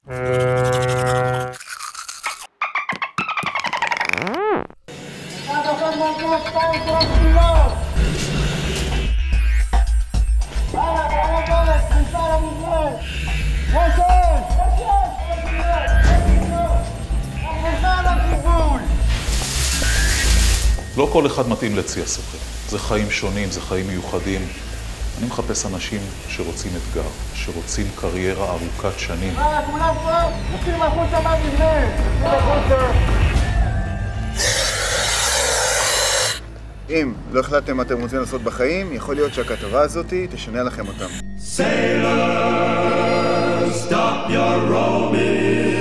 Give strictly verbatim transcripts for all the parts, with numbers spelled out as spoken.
לא כל אחד מתאים לצי הסוחר. זה חיים שונים, זה חיים מיוחדים. אני מחפש אנשים שרוצים אתגר, שרוצים קריירה ארוכת שנים. אה, כולם פה? נותנים החוצה מהמבנה! נותנים החוצה! אם לא החלטתם מה אתם רוצים לעשות בחיים, יכול להיות שהכתבה הזאת תשנה לכם אותם. Sailor, stop your rowing.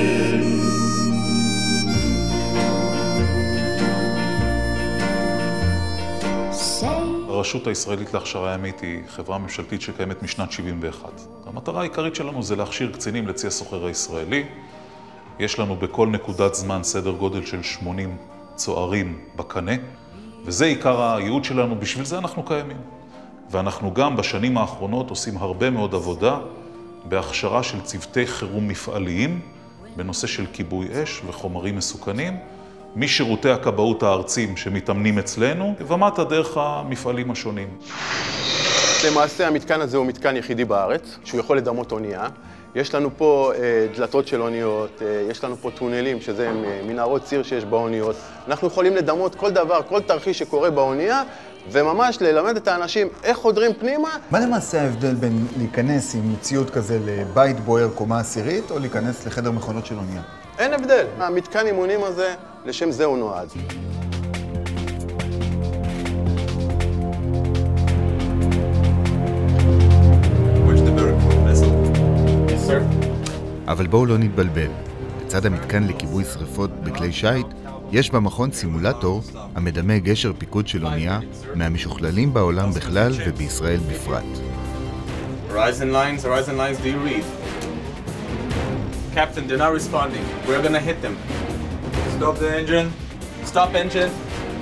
הרשות הישראלית להכשרה ימית היא חברה ממשלתית שקיימת משנת שבעים ואחת. המטרה העיקרית שלנו זה להכשיר קצינים לצי הסוחר הישראלי. יש לנו בכל נקודת זמן סדר גודל של שמונים צוערים בקנה, וזה עיקר הייעוד שלנו, בשביל זה אנחנו קיימים. ואנחנו גם בשנים האחרונות עושים הרבה מאוד עבודה בהכשרה של צוותי חירום מפעליים, בנושא של כיבוי אש וחומרים מסוכנים, משירותי הכבאות הארציים שמתאמנים אצלנו, ומטה דרך המפעלים השונים. למעשה המתקן הזה הוא מתקן יחידי בארץ, שהוא יכול לדמות אונייה. יש לנו פה אה, דלתות של אוניות, אה, יש לנו פה טונלים, שזה אה, מנהרות ציר שיש באוניות. אנחנו יכולים לדמות כל דבר, כל תרחיש שקורה באונייה, וממש ללמד את האנשים איך חודרים פנימה. מה למעשה ההבדל בין להיכנס עם ציוד כזה לבית בוער קומה עשירית, או להיכנס לחדר מכונות של אונייה? אין הבדל. המתקן אימונים הזה, לשם זה הוא נועד. אבל בואו לא נתבלבל. לצד המתקן לכיבוי שריפות בכלי שיט, יש במכון סימולטור המדמה גשר פיקוד של אונייה מהמשוכללים בעולם בכלל ובישראל בפרט. Horizon lines, horizon lines, do you read? Captain, they're not responding. We're gonna hit them. Stop the engine. Stop engine.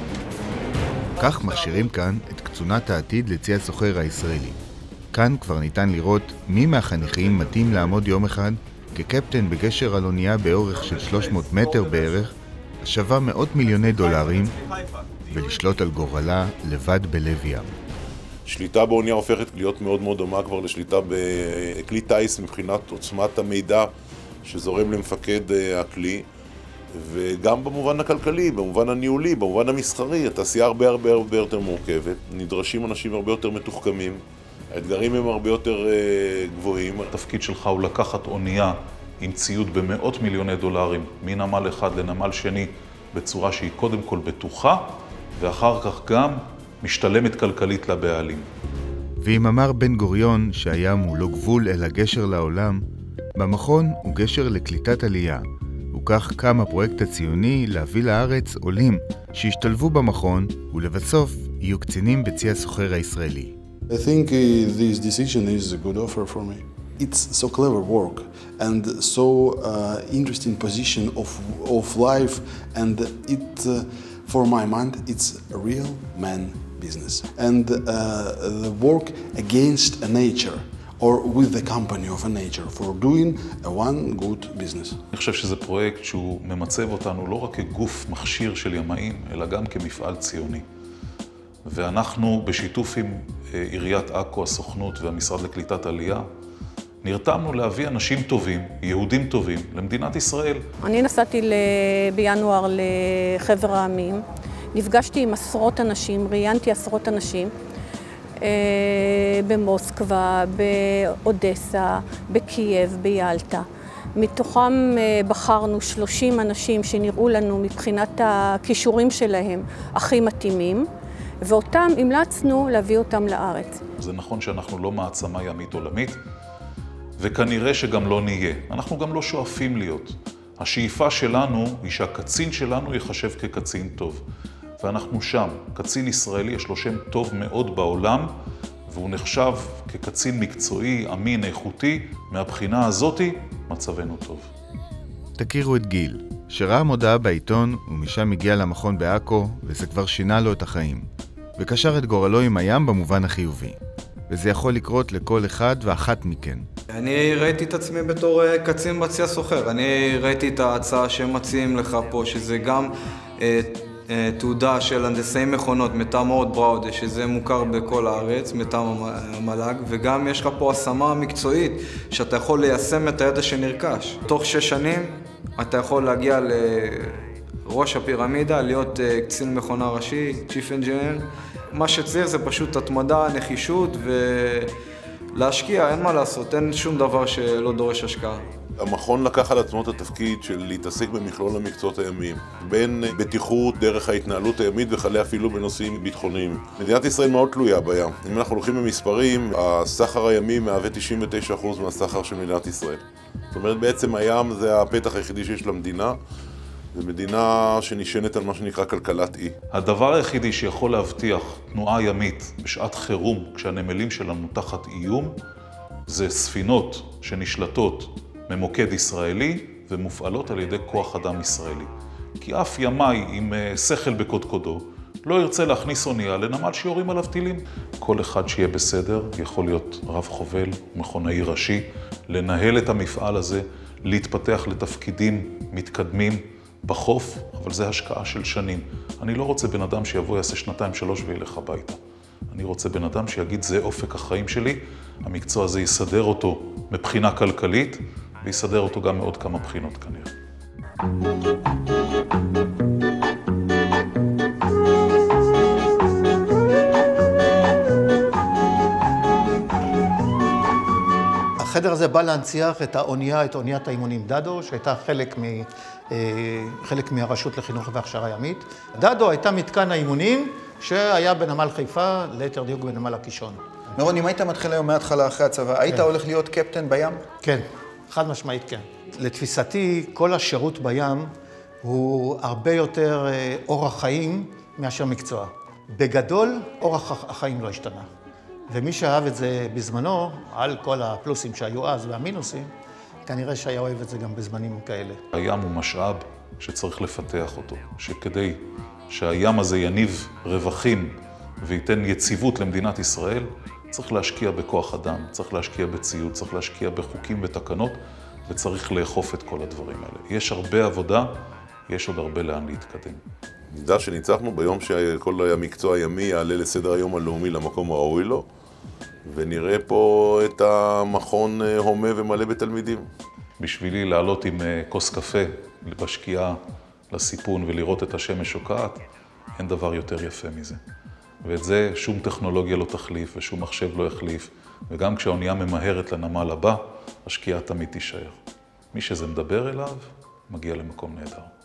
כך מכשירים כאן את קצונת העתיד לצי הסוחר הישראלי. כאן כבר ניתן לראות מי מהחניכים מתאים לעמוד יום אחד כקפטן בגשר על אונייה באורך של שלוש מאות מטר בערך, השווה מאות מיליוני דולרים, ולשלוט על גורלה לבד בלב ים. שליטה באונייה הופכת להיות מאוד מאוד דומה כבר לשליטה בכלי טייס מבחינת עוצמת המידע שזורם למפקד הכלי, וגם במובן הכלכלי, במובן הניהולי, במובן המסחרי, התעשייה הרבה הרבה הרבה יותר מורכבת, נדרשים אנשים הרבה יותר מתוחכמים, האתגרים הם הרבה יותר גבוהים. התפקיד שלך הוא לקחת אונייה עם ציוד במאות מיליוני דולרים, מנמל אחד לנמל שני, בצורה שהיא קודם כל בטוחה, ואחר כך גם משתלמת כלכלית לבעלים. ואם אמר בן גוריון שהים הוא לא גבול אלא גשר לעולם, במכון הוא גשר לקליטת עלייה, וכך קם הפרויקט הציוני להביא לארץ עולים שהשתלבו במכון ולבסוף יהיו קצינים בצי הסוחר הישראלי. I think uh, this decision is a good offer for me. It's so clever work and so uh, interesting position of of life, and it uh, for my mind it's a real man business, and uh, the work against a nature or with the company of a nature for doing a one good business. אני חושב שזה פרויקט שהוא ממצב אותנו לא רק כגוף מכשיר של ימאים, אלא גם כמפעל ציוני. ואנחנו בשיתוף עם עיריית עכו, הסוכנות והמשרד לקליטת עלייה, נרתמנו להביא אנשים טובים, יהודים טובים, למדינת ישראל. אני נסעתי בינואר לחבר העמים, נפגשתי עם עשרות אנשים, ראיינתי עשרות אנשים, במוסקבה, באודסה, בקייב, ביאלטה. מתוכם בחרנו שלושים אנשים שנראו לנו מבחינת הכישורים שלהם הכי מתאימים, ואותם המלצנו להביא אותם לארץ. זה נכון שאנחנו לא מעצמה ימית עולמית, וכנראה שגם לא נהיה. אנחנו גם לא שואפים להיות. השאיפה שלנו היא שהקצין שלנו יחשב כקצין טוב. ואנחנו שם. קצין ישראלי יש לו שם טוב מאוד בעולם, והוא נחשב כקצין מקצועי, אמין, איכותי. מהבחינה הזאת, מצבנו טוב. תכירו את גיל, שראה מודעה בעיתון ומשם הגיע למכון בעכו, וזה כבר שינה לו את החיים. וקשר את גורלו עם הים במובן החיובי. וזה יכול לקרות לכל אחד ואחת מכן. אני ראיתי את עצמי בתור קצין בצי הסוחר. אני ראיתי את ההצעה שהם מציעים לך פה, שזה גם אה, אה, תעודה של הנדסאי מכונות מטעם אורט בראודה, שזה מוכר בכל הארץ, מטעם המל"ג, וגם יש לך פה השמה מקצועית, שאתה יכול ליישם את הידע שנרכש. תוך שש שנים אתה יכול להגיע לראש הפירמידה, להיות אה, קצין מכונה ראשי, Chief Engineer. מה שצריך זה פשוט התמדה, נחישות ולהשקיע, אין מה לעשות, אין שום דבר שלא דורש השקעה. המכון לקח על עצמו את התפקיד של להתעסק במכלול המקצועות הימיים, בין בטיחות, דרך ההתנהלות הימית וכלה אפילו בנושאים ביטחוניים. מדינת ישראל מאוד תלויה בים. אם אנחנו הולכים במספרים, הסחר הימי מהווה תשעים ותשעה אחוז מהסחר של מדינת ישראל. זאת אומרת, בעצם הים זה הפתח היחידי שיש למדינה, זו מדינה שנשענת על מה שנקרא כלכלת אי. הדבר היחידי שיכול להבטיח תנועה ימית בשעת חירום, כשהנמלים שלנו תחת איום, זה ספינות שנשלטות ממוקד ישראלי ומופעלות על ידי כוח אדם ישראלי. כי אף ימאי עם שכל בקודקודו לא ירצה להכניס אונייה לנמל שיורים עליו טילים. כל אחד שיהיה בסדר יכול להיות רב חובל, מכונאי ראשי, לנהל את המפעל הזה, להתפתח לתפקידים מתקדמים בחוף, אבל זה השקעה של שנים. אני לא רוצה בן אדם שיבוא, יעשה שנתיים, שלוש וילך הביתה. אני רוצה בן אדם שיגיד, זה אופק החיים שלי, המקצוע הזה יסדר אותו מבחינה כלכלית, ויסדר אותו גם מעוד כמה בחינות כנראה. החדר הזה בא להנציח את האונייה, את אוניית האימונים דדו, שהייתה חלק, מ, חלק מהרשות לחינוך והכשרה ימית. דדו הייתה מתקן האימונים שהיה בנמל חיפה, ליתר דיוק בנמל הקישון. מירון, אם היית מתחיל היום מההתחלה אחרי הצבא, היית הולך להיות קפטן בים? כן, חד משמעית כן. לתפיסתי, כל השירות בים הוא הרבה יותר אורח חיים מאשר מקצוע. בגדול, אורח החיים לא השתנה. ומי שאהב את זה בזמנו, על כל הפלוסים שהיו אז והמינוסים, כנראה שהיה אוהב את זה גם בזמנים כאלה. הים הוא משאב שצריך לפתח אותו, שכדי שהים הזה יניב רווחים וייתן יציבות למדינת ישראל, צריך להשקיע בכוח אדם, צריך להשקיע בציוד, צריך להשקיע בחוקים ותקנות, וצריך לאכוף את כל הדברים האלה. יש הרבה עבודה, יש עוד הרבה לאן להתקדם. נדע שניצחנו ביום שכל המקצוע הימי יעלה לסדר היום הלאומי למקום הראוי לו, ונראה פה את המכון הומה ומלא בתלמידים. בשבילי לעלות עם כוס קפה בשקיעה לסיפון ולראות את השמש שוקעת, אין דבר יותר יפה מזה. ואת זה שום טכנולוגיה לא תחליף ושום מחשב לא יחליף, וגם כשהאונייה ממהרת לנמל הבא, השקיעה תמיד תישאר. מי שזה מדבר אליו, מגיע למקום נהדר.